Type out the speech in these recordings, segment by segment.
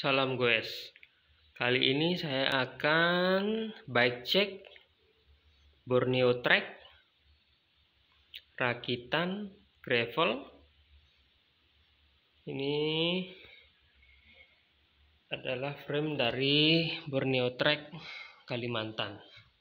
Salam goes. Kali ini saya akan bike check Borneo Trek rakitan gravel. Ini adalah frame dari Borneo Trek Kalimantan.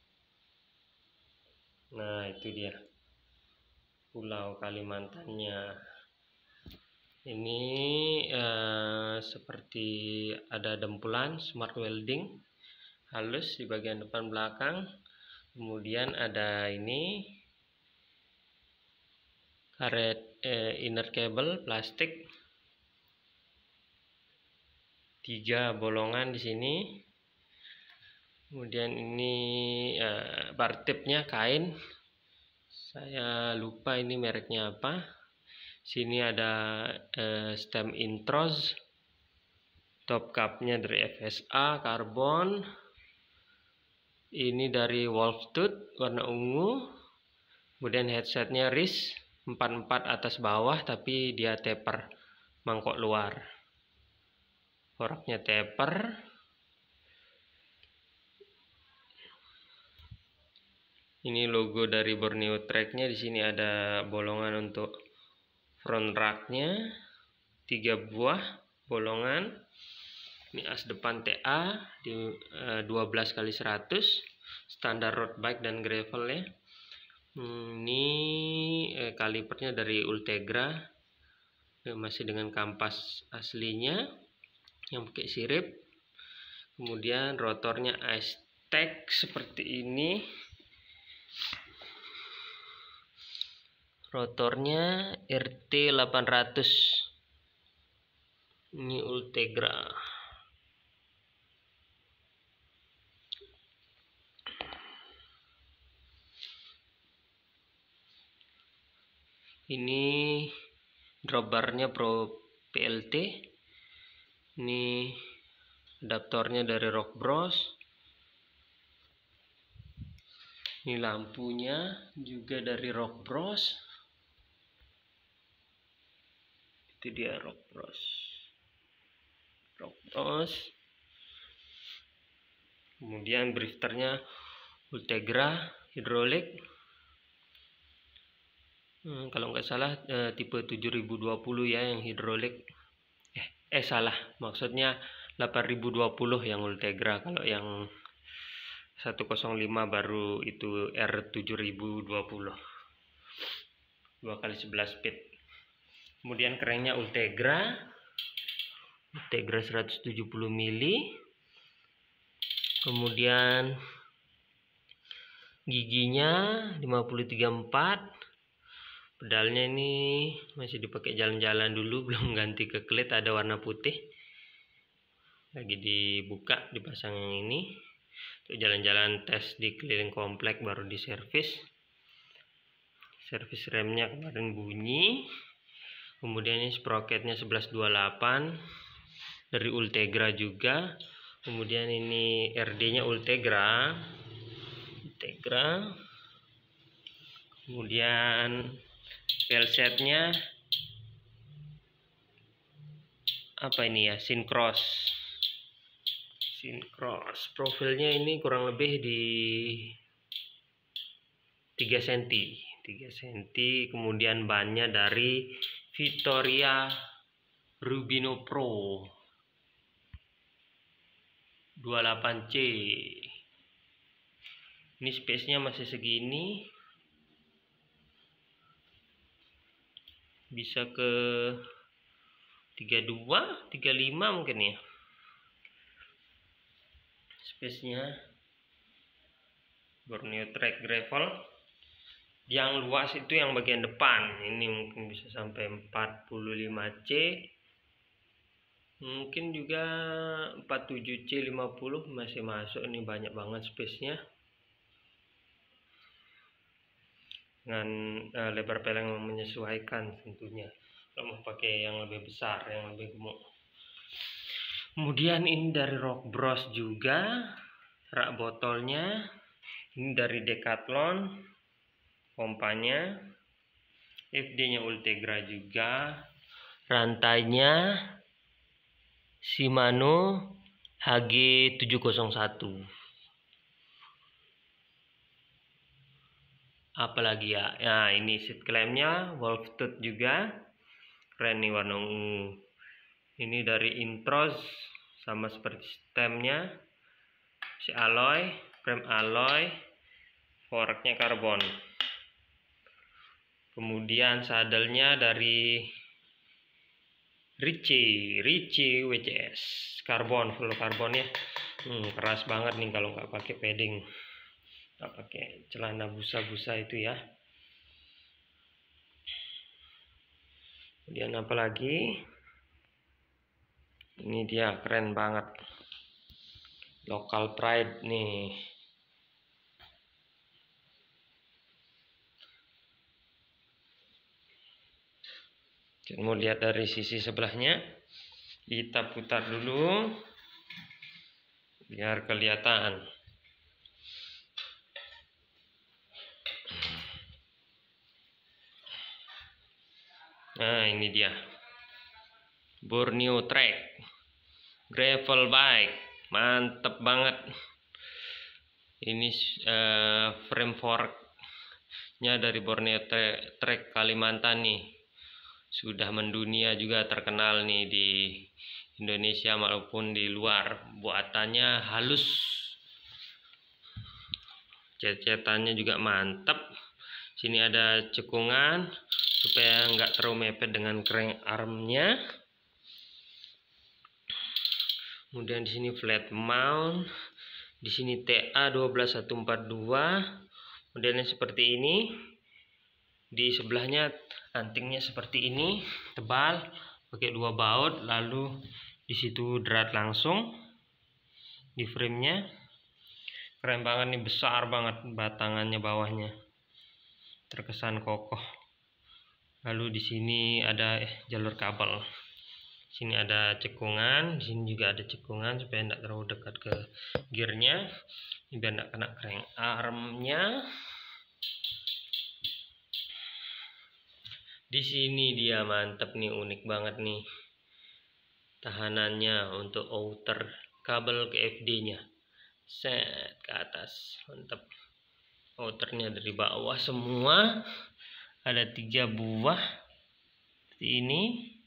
Nah, itu dia pulau Kalimantannya. Ini seperti ada dempulan smart welding halus di bagian depan belakang. Kemudian ada ini karet inner cable plastik, 3 bolongan di sini. Kemudian ini bar tipnya kain, saya lupa ini mereknya apa. Sini ada stem intros, top cupnya dari FSA karbon. Ini dari Wolftooth warna ungu. Kemudian headsetnya RIS 44 atas bawah, tapi dia taper mangkok luar. Koraknya taper. Ini logo dari Borneo Trek-nya. Di sini ada bolongan untuk front racknya, 3 buah bolongan. Ini as depan TA di 12x100, standar road bike dan gravel ya. Ini kalipernya dari Ultegra, masih dengan kampas aslinya yang pakai sirip. Kemudian rotornya Aztec seperti ini. Rotornya RT 800. Ini Ultegra. Ini dropbarnya Pro PLT. Ini adaptornya dari Rockbros. Ini lampunya juga dari Rockbros. Itu dia Rockbros. Kemudian drifternya Ultegra hidrolik. Kalau nggak salah tipe 7020 ya yang hidrolik. Salah, maksudnya 8020 yang Ultegra. Kalau yang 105 baru itu R7020, 2x11 speed. Kemudian kerennya Ultegra 170 mili. Kemudian giginya 53/4. Pedalnya ini masih dipakai jalan-jalan dulu, belum ganti ke klit, ada warna putih. Lagi dibuka, dipasang yang ini. Untuk jalan-jalan tes di keliling komplek baru diservis. Servis remnya kemarin bunyi. Kemudian ini sprocketnya 1128 dari Ultegra juga. Kemudian ini RD-nya Ultegra. Kemudian wheelsetnya apa ini ya, Syncross. Profilnya ini kurang lebih di 3 cm. Kemudian bannya dari Vittoria Rubino Pro 28C. Ini space-nya masih segini, bisa ke 32, 35 mungkin ya space-nya. Borneo Trek gravel yang luas itu yang bagian depan, ini mungkin bisa sampai 45C, mungkin juga 47C 50 masih masuk. Ini banyak banget space-nya dengan lebar peleng yang menyesuaikan tentunya. Kalau mau pakai yang lebih besar, yang lebih gemuk. Kemudian ini dari Rockbros juga, rak botolnya. Ini dari Decathlon, pompanya. FD-nya Ultegra juga. Rantainya Shimano HG701. Apalagi ya, nah ini seat clampnya wolf tooth juga, keren nih warna ungu. Ini dari Intros, sama seperti stemnya, si alloy, frame alloy, forknya karbon. Kemudian sadelnya dari Ritchie WCS, karbon, full karbon ya. Keras banget nih kalau nggak pakai padding, nggak pakai celana busa-busa itu ya. Kemudian apa lagi? Ini dia keren banget, local pride nih. Mau lihat dari sisi sebelahnya, kita putar dulu biar kelihatan. Nah ini dia, Borneo Trek gravel bike, mantep banget. Ini frame forknya dari Borneo Trek Kalimantan nih, sudah mendunia juga, terkenal nih di Indonesia maupun di luar. Buatannya halus, cet-cetannya juga mantap. Sini ada cekungan supaya nggak terlalu mepet dengan crank armnya. Kemudian di sini flat mount, di sini TA12142, modelnya seperti ini. Di sebelahnya antingnya seperti ini, tebal, pakai 2 baut, lalu di situ drat langsung di framenya. Keren banget nih, besar banget batangannya, bawahnya terkesan kokoh. Lalu di sini ada jalur kabel. Sini ada cekungan, di sini juga ada cekungan supaya tidak terlalu dekat ke gearnya, biar tidak kena crank armnya. Di sini dia mantep nih, unik banget nih tahanannya untuk outer kabel ke FD-nya. Set ke atas, mantap. Outernya dari bawah semua, ada 3 buah seperti ini.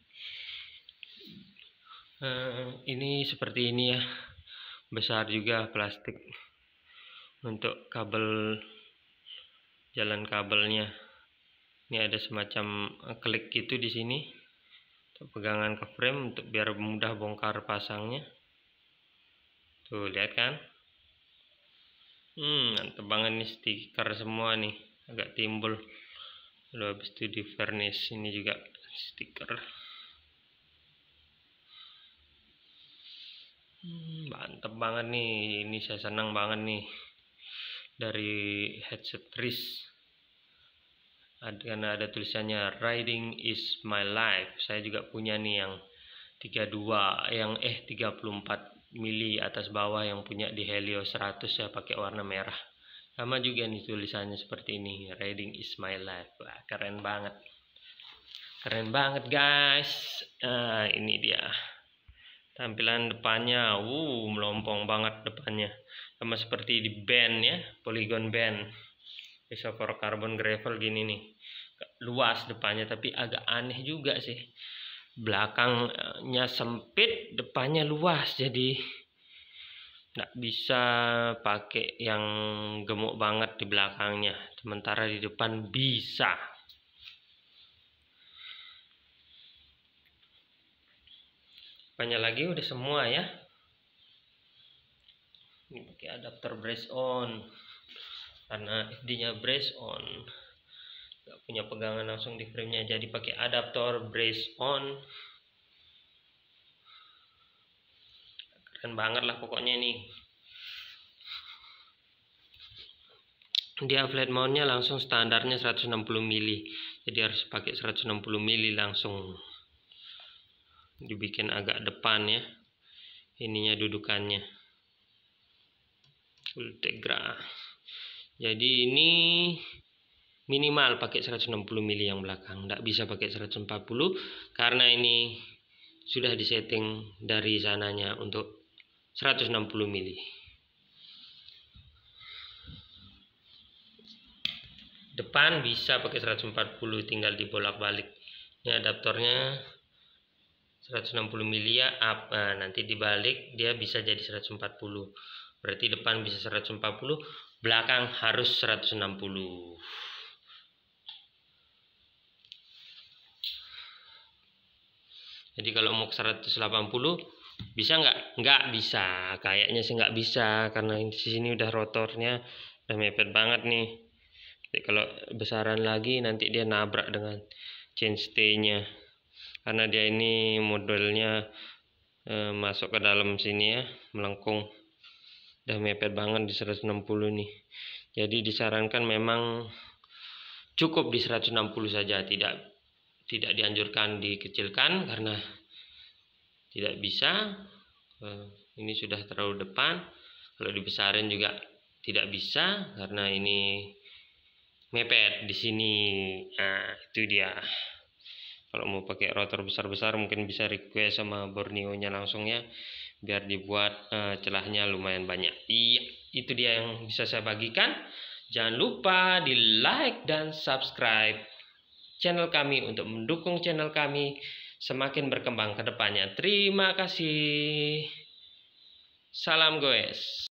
Ini seperti ini ya, besar juga plastik untuk kabel, jalan kabelnya. Ini ada semacam klik gitu di sini untuk pegangan ke frame, untuk biar mudah bongkar pasangnya. Tuh lihat kan, mantep banget nih, stiker semua nih, agak timbul. Lalu habis itu di varnish, ini juga stiker. Mantep banget nih, ini saya senang banget nih dari headset wrist, karena ada tulisannya riding is my life. Saya juga punya nih yang 34 mili atas bawah, yang punya di Helio 100, saya pakai warna merah. Sama juga nih tulisannya seperti ini, riding is my life. Wah, keren banget, keren banget guys. Nah ini dia tampilan depannya, melompong banget depannya, sama seperti di band ya, polygon band. Bisa for carbon gravel gini nih, luas depannya, tapi agak aneh juga sih, belakangnya sempit, depannya luas, jadi nggak bisa pakai yang gemuk banget di belakangnya, sementara di depan bisa. Banyak lagi udah semua ya. Ini pakai adapter brace on, karena FD-nya brace on, nggak punya pegangan langsung di frame-nya, jadi pakai adaptor brace on. Keren banget lah pokoknya nih. Dia flat mount-nya langsung standarnya 160 mili, jadi harus pakai 160 mili langsung. Dibikin agak depan ya, ininya dudukannya Ultegra. Jadi ini minimal pakai 160 mili yang belakang, nggak bisa pakai 140 karena ini sudah disetting dari sananya untuk 160 mili. Depan bisa pakai 140, tinggal dibolak-balik. Ini adaptornya 160 mili ya, up. Nah, nanti dibalik dia bisa jadi 140. Berarti depan bisa 140, belakang harus 160. Jadi kalau mau ke 180 bisa nggak? Nggak bisa. Kayaknya sih nggak bisa karena di sini udah rotornya udah mepet banget nih. Jadi kalau besaran lagi nanti dia nabrak dengan chainstay-nya. Karena dia ini modelnya masuk ke dalam sini ya, melengkung. Udah mepet banget di 160 nih. Jadi disarankan memang cukup di 160 saja, tidak dianjurkan dikecilkan karena tidak bisa. Ini sudah terlalu depan. Kalau dibesarin juga tidak bisa karena ini mepet di sini. Nah, itu dia. Kalau mau pakai rotor besar-besar mungkin bisa request sama Borneo-nya langsung ya, biar dibuat celahnya lumayan banyak. Iya, itu dia yang bisa saya bagikan. Jangan lupa di like dan subscribe channel kami untuk mendukung channel kami semakin berkembang ke depannya. Terima kasih. Salam goes.